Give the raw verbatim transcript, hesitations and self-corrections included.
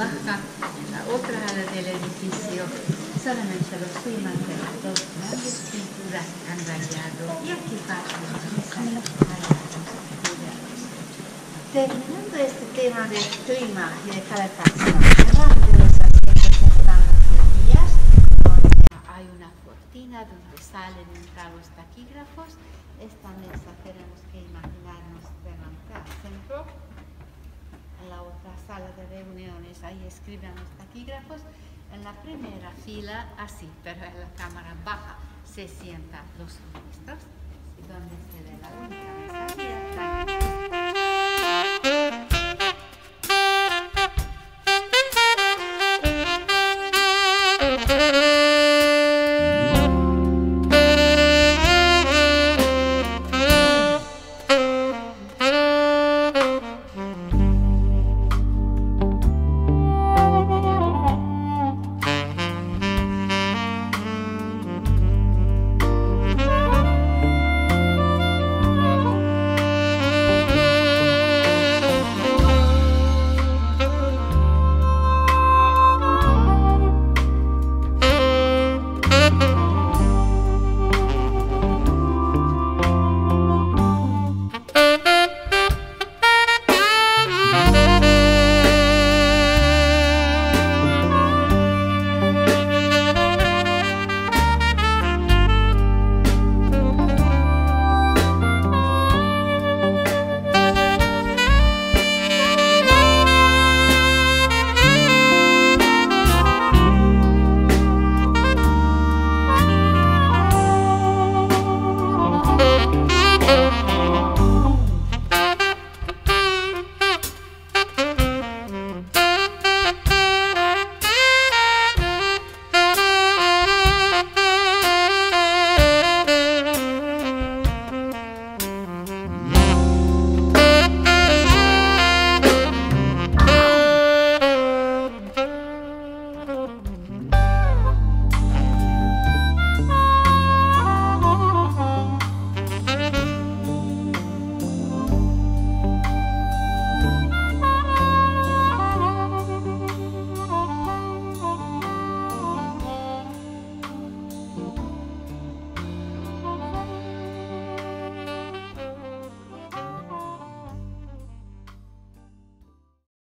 baja, en la otra ala del edificio, solamente los primas de las dos grandes pinturas han variado y aquí pasa la mesa para la construcción. Terminando este tema de clima y de calefacción, debajo de los asientos están las botellas, donde hay una cortina donde salen y entran los taquígrafos. Esta mesa tenemos que imaginarnos delante al centro. En la otra sala de reuniones, ahí escriben los taquígrafos. En la primera fila, así, pero en la cámara baja se sientan los suministros, y donde se ve la única mesa abierta.